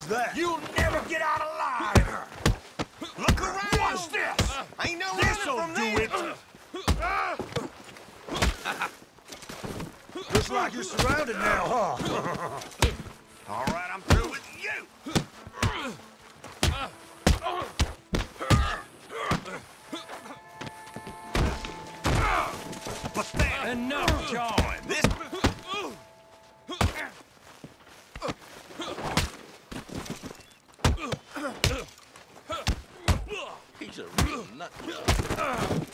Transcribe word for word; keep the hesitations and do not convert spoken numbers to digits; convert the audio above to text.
that? You'll never get out alive! Look around! Watch this! Ain't no This'll running do from it! Looks like you're surrounded now, huh? All right, I'm through with you! Pathetic! Enough jawing! This... He's a real nut job.